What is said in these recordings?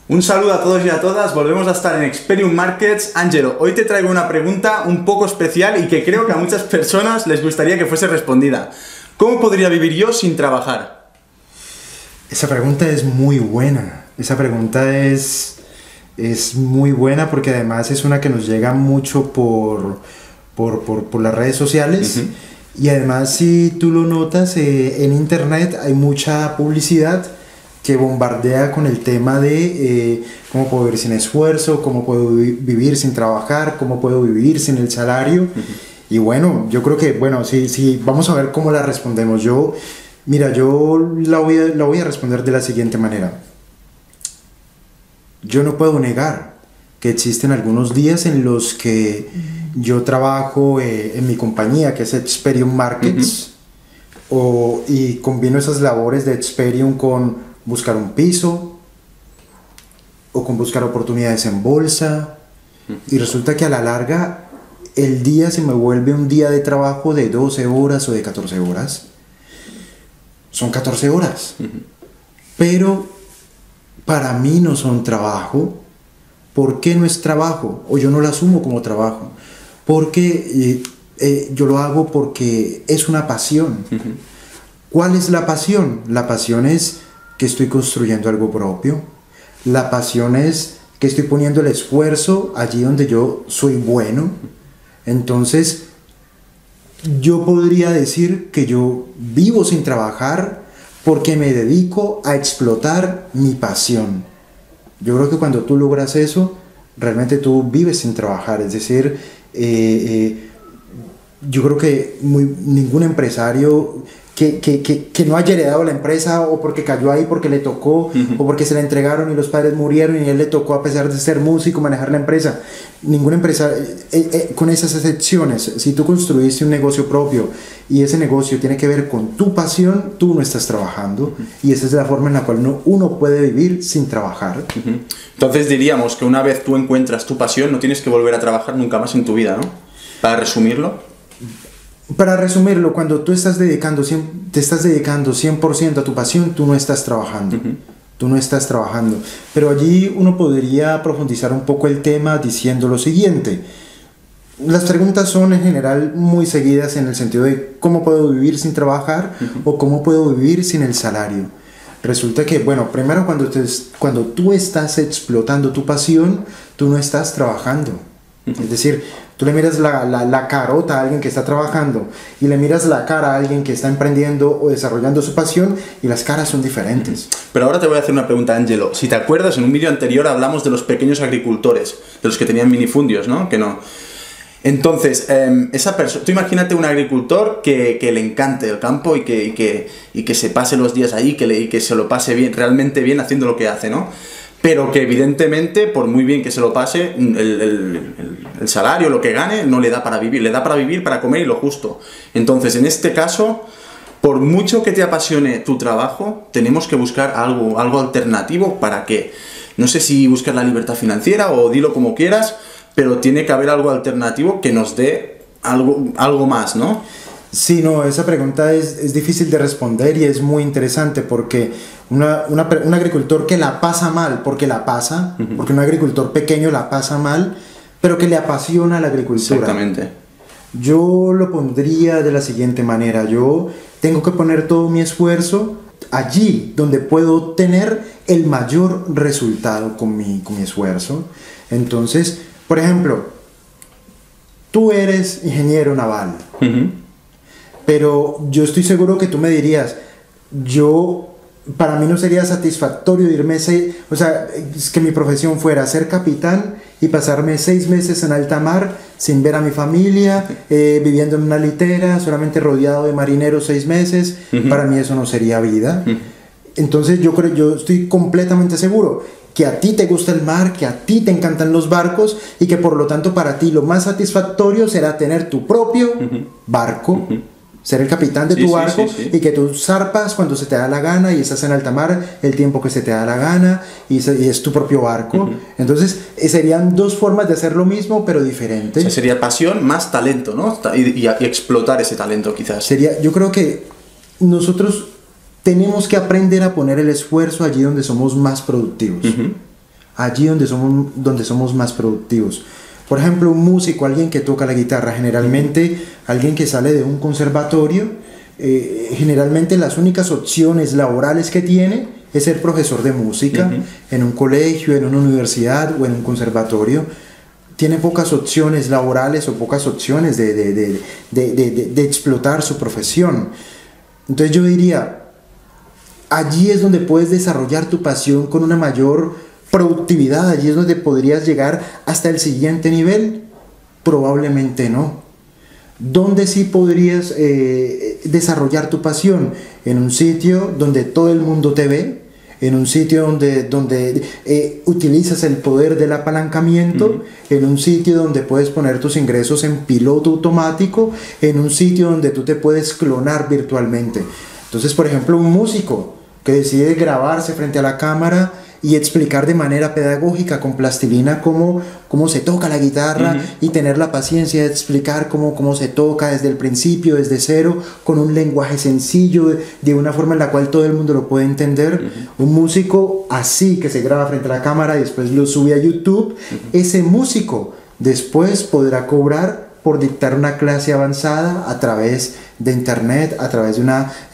Un saludo a todos y a todas, volvemos a estar en Experium Markets. Ángelo, hoy te traigo una pregunta un poco especial y que creo que a muchas personas les gustaría que fuese respondida. ¿Cómo podría vivir yo sin trabajar? Esa pregunta es muy buena. Esa pregunta es muy buena porque además es una que nos llega mucho por las redes sociales. Y además, si tú lo notas, en internet hay mucha publicidad que bombardea con el tema de cómo puedo vivir sin esfuerzo, cómo puedo vivir sin trabajar, cómo puedo vivir sin el salario. Y bueno, yo creo que, sí, vamos a ver cómo la respondemos. Yo la voy a responder de la siguiente manera. Yo no puedo negar que existen algunos días en los que yo trabajo en mi compañía, que es Experium Markets, y combino esas labores de Experium con buscar un piso o con buscar oportunidades en bolsa, y resulta que a la larga el día se me vuelve un día de trabajo de 12 horas o de 14 horas. Son 14 horas, pero para mí no son trabajo. ¿Por qué no es trabajo? O yo no lo asumo como trabajo. Porque yo lo hago porque es una pasión. ¿Cuál es la pasión? La pasión es que estoy construyendo algo propio. La pasión es que estoy poniendo el esfuerzo allí donde yo soy bueno. Entonces, yo podría decir que yo vivo sin trabajar porque me dedico a explotar mi pasión. Yo creo que cuando tú logras eso, realmente tú vives sin trabajar. Es decir, yo creo que ningún empresario que no haya heredado la empresa, o porque cayó ahí porque le tocó, o porque se la entregaron y los padres murieron y él le tocó, a pesar de ser músico, manejar la empresa. Ninguna empresa, con esas excepciones, si tú construiste un negocio propio y ese negocio tiene que ver con tu pasión, tú no estás trabajando. Y esa es la forma en la cual uno puede vivir sin trabajar. Entonces diríamos que una vez tú encuentras tu pasión, no tienes que volver a trabajar nunca más en tu vida, ¿no? Para resumirlo. Para resumirlo, cuando tú te estás dedicando 100% a tu pasión, tú no estás trabajando. Tú no estás trabajando. Pero allí uno podría profundizar un poco el tema diciendo lo siguiente. Las preguntas son en general muy seguidas en el sentido de cómo puedo vivir sin trabajar o cómo puedo vivir sin el salario. Resulta que, primero cuando tú estás explotando tu pasión, tú no estás trabajando. Es decir, tú le miras la carota a alguien que está trabajando y le miras la cara a alguien que está emprendiendo o desarrollando su pasión, y las caras son diferentes. Pero ahora te voy a hacer una pregunta, Ángelo. Si te acuerdas, en un vídeo anterior hablamos de los pequeños agricultores, de los que tenían minifundios, ¿no? Entonces, tú imagínate un agricultor que le encante el campo y que se pase los días allí, que se lo pase bien, realmente bien haciendo lo que hace, ¿no? Pero que evidentemente, por muy bien que se lo pase, el salario, lo que gane, no le da para vivir. Le da para vivir, para comer y lo justo. Entonces, en este caso, por mucho que te apasione tu trabajo, tenemos que buscar algo alternativo para que, no sé si buscar la libertad financiera o dilo como quieras, pero tiene que haber algo alternativo que nos dé algo más, ¿no? Sí, no, esa pregunta es difícil de responder y es muy interesante porque un agricultor que la pasa mal, porque un agricultor pequeño la pasa mal, pero que le apasiona la agricultura. Exactamente. Yo lo pondría de la siguiente manera. Yo tengo que poner todo mi esfuerzo allí donde puedo obtener el mayor resultado con mi esfuerzo. Entonces, por ejemplo, tú eres ingeniero naval. Pero yo estoy seguro que tú me dirías, para mí no sería satisfactorio irme, es que mi profesión fuera ser capitán y pasarme 6 meses en alta mar sin ver a mi familia, viviendo en una litera, solamente rodeado de marineros 6 meses. Para mí eso no sería vida. Entonces yo estoy completamente seguro que a ti te gusta el mar, que a ti te encantan los barcos, y que por lo tanto para ti lo más satisfactorio será tener tu propio barco, ser el capitán de tu barco, y que tú zarpas cuando se te da la gana y estás en alta mar el tiempo que se te da la gana, y es tu propio barco. Entonces serían dos formas de hacer lo mismo pero diferentes. O sea, sería pasión más talento, ¿no? Y explotar ese talento quizás. Yo creo que nosotros tenemos que aprender a poner el esfuerzo allí donde somos más productivos. allí donde somos más productivos. Por ejemplo, un músico, alguien que toca la guitarra, generalmente alguien que sale de un conservatorio, generalmente las únicas opciones laborales que tiene es ser profesor de música en un colegio, en una universidad o en un conservatorio. Tiene pocas opciones laborales o pocas opciones de explotar su profesión. Entonces yo diría, allí es donde puedes desarrollar tu pasión con una mayor productividad, allí es donde podrías llegar hasta el siguiente nivel. Probablemente no. ¿Dónde sí podrías desarrollar tu pasión? En un sitio donde todo el mundo te ve, en un sitio donde utilizas el poder del apalancamiento, en un sitio donde puedes poner tus ingresos en piloto automático, en un sitio donde tú te puedes clonar virtualmente. Entonces, por ejemplo, un músico que decide grabarse frente a la cámara y explicar de manera pedagógica con plastilina cómo se toca la guitarra y tener la paciencia de explicar cómo se toca desde el principio, desde cero, con un lenguaje sencillo, de una forma en la cual todo el mundo lo puede entender. Un músico así, que se graba frente a la cámara y después lo sube a YouTube, ese músico después podrá cobrar por dictar una clase avanzada a través de internet, a través de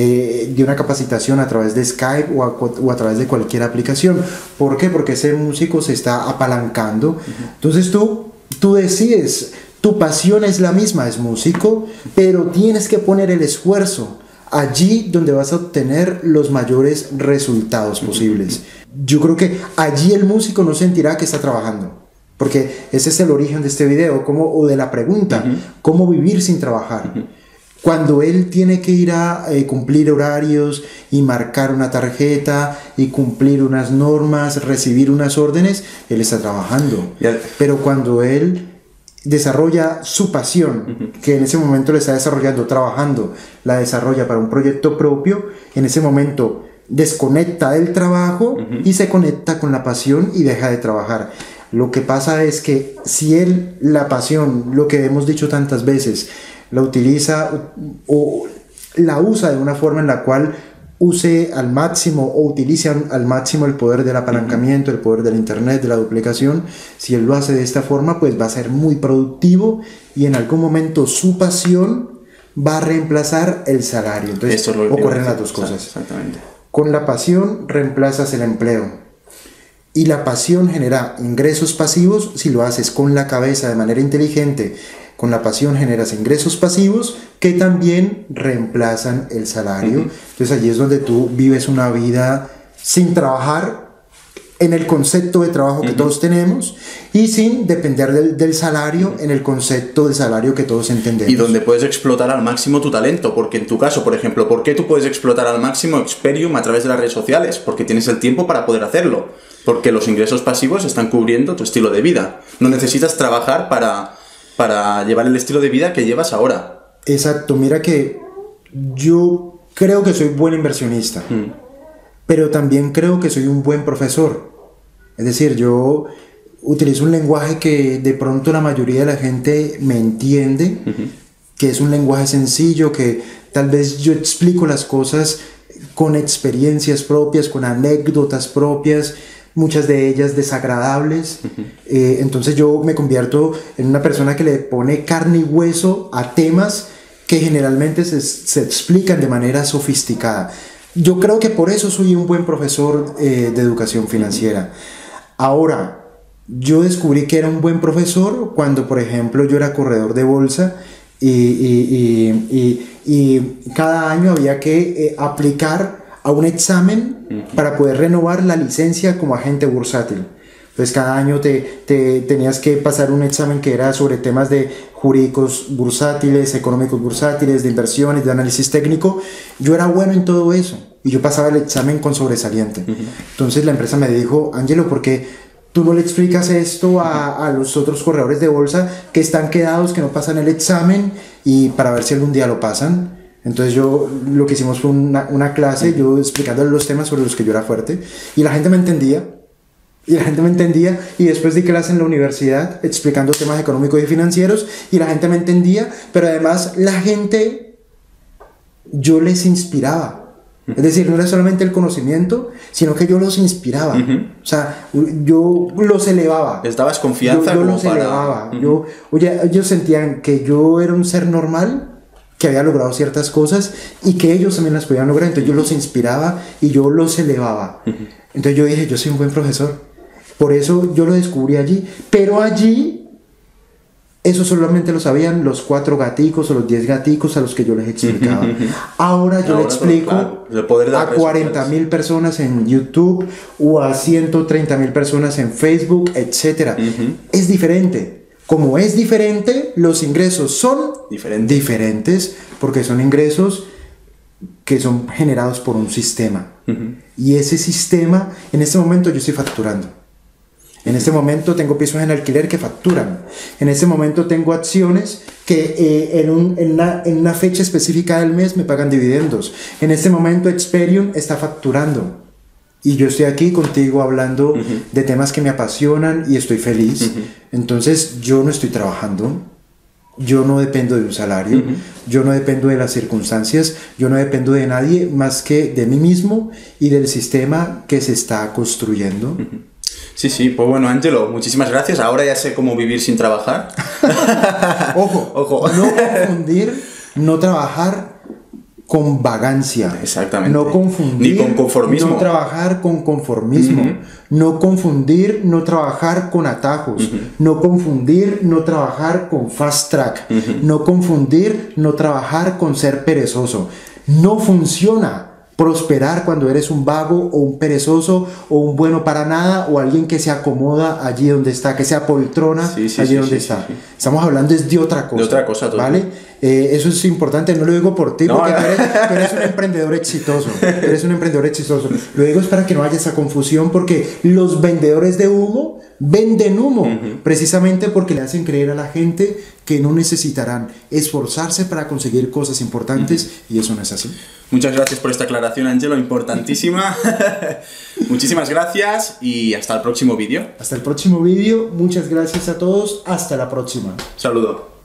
una capacitación, a través de Skype o a través de cualquier aplicación. ¿Por qué? Porque ese músico se está apalancando. Entonces tú decides, tu pasión es la misma, es músico, pero tienes que poner el esfuerzo allí donde vas a obtener los mayores resultados posibles. Yo creo que allí el músico no sentirá que está trabajando. Porque ese es el origen de este video, o de la pregunta, ¿cómo vivir sin trabajar? Cuando él tiene que ir a cumplir horarios y marcar una tarjeta y cumplir unas normas, recibir unas órdenes, él está trabajando. Pero cuando él desarrolla su pasión, que en ese momento le está desarrollando, trabajando, la desarrolla para un proyecto propio, en ese momento desconecta del trabajo y se conecta con la pasión y deja de trabajar. Lo que pasa es que si él, la pasión, lo que hemos dicho tantas veces, la utiliza o la usa de una forma en la cual use al máximo o utilice al máximo el poder del apalancamiento, el poder del internet, de la duplicación, si él lo hace de esta forma, pues va a ser muy productivo y en algún momento su pasión va a reemplazar el salario. Entonces ocurren las dos cosas. Exactamente. Con la pasión reemplazas el empleo. Y la pasión genera ingresos pasivos si lo haces con la cabeza de manera inteligente. Con la pasión generas ingresos pasivos que también reemplazan el salario. Entonces allí es donde tú vives una vida sin trabajar en el concepto de trabajo que todos tenemos y sin depender del salario en el concepto de salario que todos entendemos. Y donde puedes explotar al máximo tu talento, porque en tu caso, por ejemplo, ¿por qué tú puedes explotar al máximo Experium a través de las redes sociales? Porque tienes el tiempo para poder hacerlo, porque los ingresos pasivos están cubriendo tu estilo de vida. No necesitas trabajar para llevar el estilo de vida que llevas ahora. Exacto, mira que yo creo que soy buen inversionista, pero también creo que soy un buen profesor. Es decir, yo utilizo un lenguaje que de pronto la mayoría de la gente me entiende, que es un lenguaje sencillo, que tal vez yo explico las cosas con experiencias propias, con anécdotas propias, muchas de ellas desagradables. Entonces yo me convierto en una persona que le pone carne y hueso a temas que generalmente se explican de manera sofisticada. Yo creo que por eso soy un buen profesor de educación financiera. Ahora, yo descubrí que era un buen profesor cuando, por ejemplo, yo era corredor de bolsa y cada año había que aplicar a un examen para poder renovar la licencia como agente bursátil. Entonces cada año te tenías que pasar un examen que era sobre temas de jurídicos bursátiles, económicos bursátiles, de inversiones, de análisis técnico. Yo era bueno en todo eso y yo pasaba el examen con sobresaliente. Entonces la empresa me dijo: Ángelo, ¿por qué tú no le explicas esto a los otros corredores de bolsa que están quedados, que no pasan el examen, y para ver si algún día lo pasan? Entonces yo lo que hicimos fue una clase, yo explicándole los temas sobre los que yo era fuerte, y la gente me entendía. Y después di clase en la universidad explicando temas económicos y financieros, y la gente me entendía, pero además la gente, yo les inspiraba. Es decir, no era solamente el conocimiento, sino que yo los inspiraba. O sea, yo los elevaba. Les dabas confianza. Yo los elevaba. Ellos sentían que yo era un ser normal, que había logrado ciertas cosas y que ellos también las podían lograr. Entonces yo los inspiraba y yo los elevaba. Entonces yo dije, yo soy un buen profesor. Por eso yo lo descubrí allí. Pero allí, eso solamente lo sabían los 4 gaticos o los 10 gaticos a los que yo les explicaba. Ahora yo le explico a 40.000 personas en YouTube o a 130.000 personas en Facebook, etc. Es diferente. Como es diferente, los ingresos son diferentes porque son ingresos que son generados por un sistema. Y ese sistema, en este momento yo estoy facturando. En este momento tengo pisos en alquiler que facturan. En este momento tengo acciones que en una fecha específica del mes me pagan dividendos. En este momento Experium está facturando. Y yo estoy aquí contigo hablando de temas que me apasionan y estoy feliz. Entonces yo no estoy trabajando. Yo no dependo de un salario. Yo no dependo de las circunstancias. Yo no dependo de nadie más que de mí mismo y del sistema que se está construyendo. Sí, pues bueno, Ángelo, muchísimas gracias. Ahora ya sé cómo vivir sin trabajar. Ojo, no confundir no trabajar con vagancia. Exactamente. No confundir. Ni con conformismo. No trabajar con conformismo. No confundir, no trabajar con atajos. No confundir, no trabajar con fast track. No confundir, no trabajar con ser perezoso. No funciona prosperar cuando eres un vago o un perezoso o un bueno para nada o alguien que se acomoda allí donde está, que sea poltrona allí donde está. Estamos hablando es de otra cosa. De otra cosa, ¿vale? Eso es importante, no lo digo por ti, porque tú eres un emprendedor exitoso. Eres un emprendedor exitoso. Lo digo es para que no haya esa confusión, porque los vendedores de humo venden humo, precisamente porque le hacen creer a la gente que no necesitarán esforzarse para conseguir cosas importantes, y eso no es así. Muchas gracias por esta aclaración, Ángelo, importantísima. Muchísimas gracias y hasta el próximo vídeo. Hasta el próximo vídeo, muchas gracias a todos, hasta la próxima. Saludo.